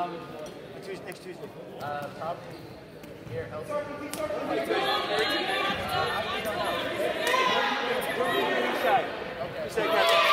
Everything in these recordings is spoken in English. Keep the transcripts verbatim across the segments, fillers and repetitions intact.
Um, Tuesday, next Tuesday. Uh, probably here, Helsinki. Like Tuesday. Uh, I don't know. Inside. Okay. Say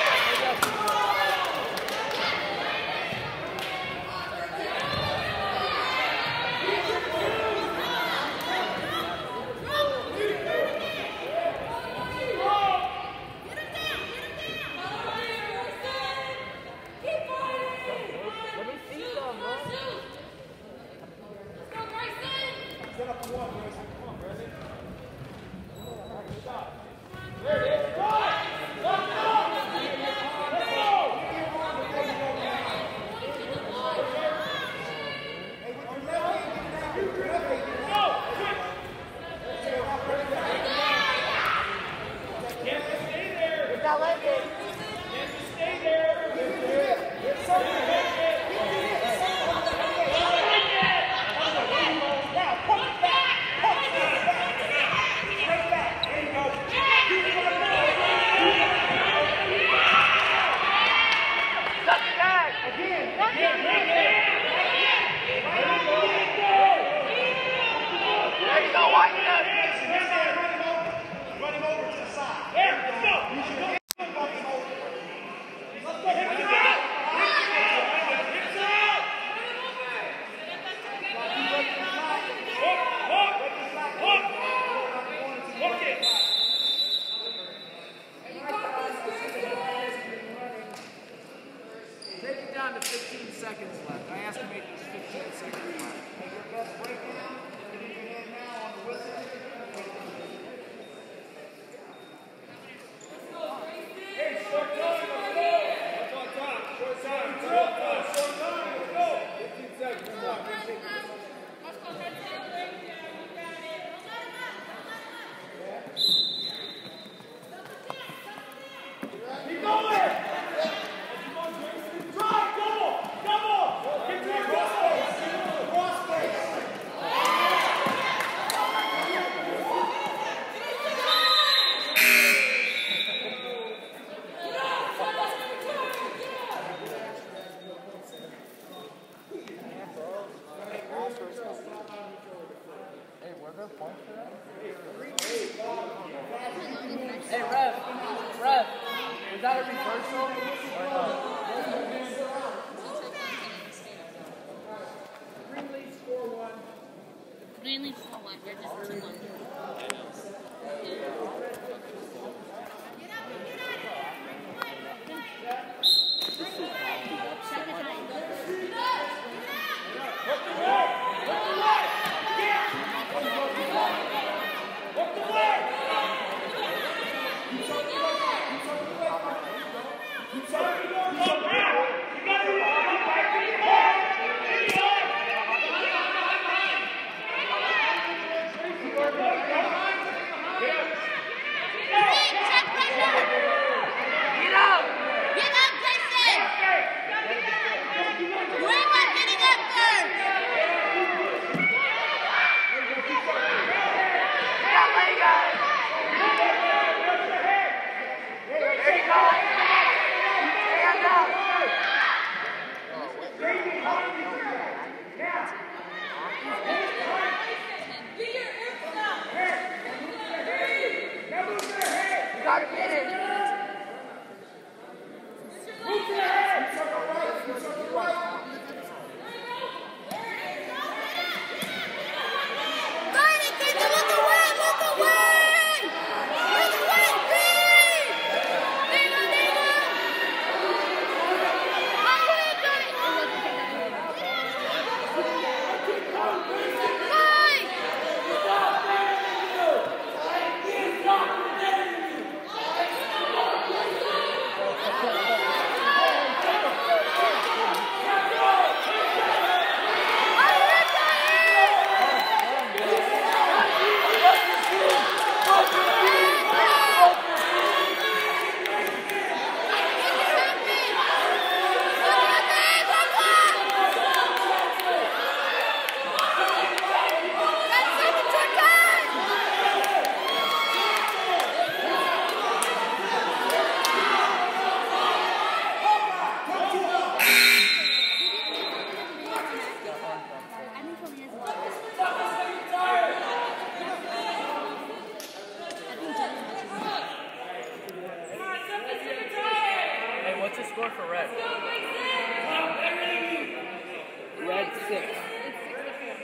Hey, Rev, Rev, is that a reversal or no? Green leads four one. Green leads four one, you're just two one. Go,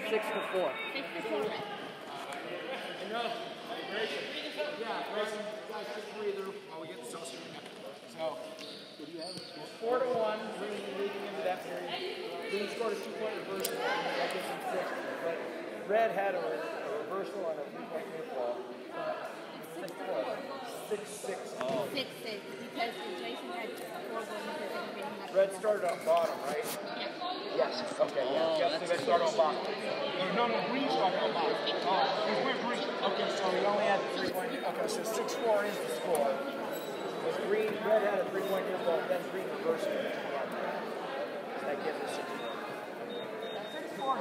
Six to four. Six to four. Enough. Grayson. Yeah, Grayson. Guys, just breather while we get the sauce. So, what do you have? Four to one. Green leading into that period. Green scored a two-point reversal. That gives him six. But Red had a, a reversal on a three-point hit ball. Six four. Six six. Oh. Six six. Because Jason had four goals because they were getting left. Red started on bottom, right? Yeah. Yes. Okay. Oh, yes. So they started on bottom. No, no, Green started on bottom. Oh, it went Green. Okay, so he only had the three-point. Okay, so six four is the score. Because Green, Red had a three-point hit ball, then Green reversed it. That gives us six four. Six four.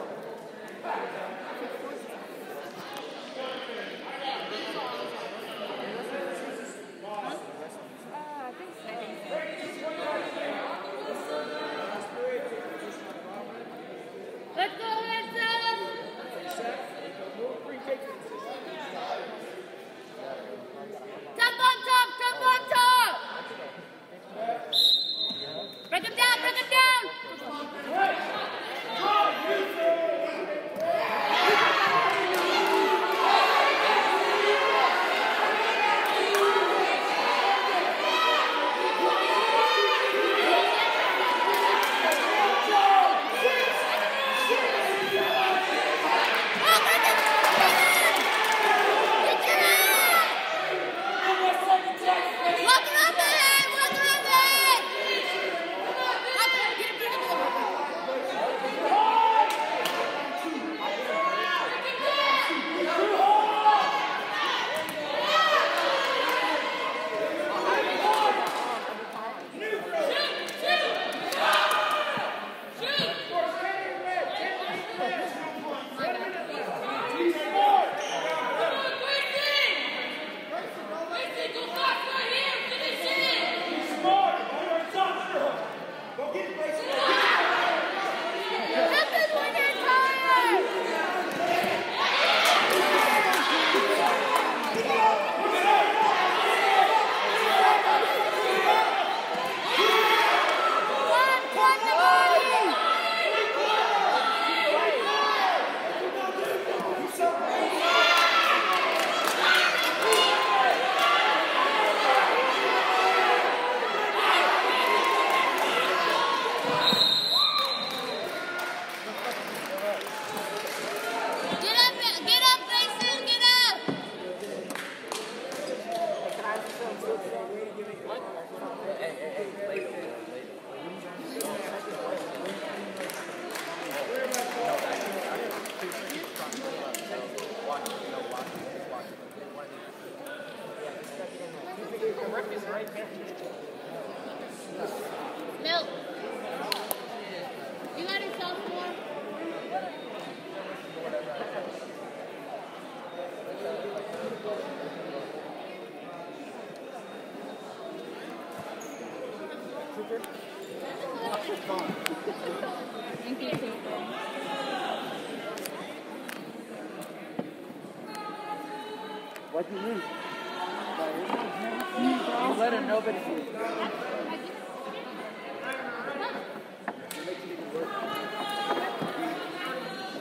Let's go, Grayson! Top on top, top on top! Break him down, break him down! Milk. You got it, sophomore? Thank you, Cooper. What do you mean? You let her know, but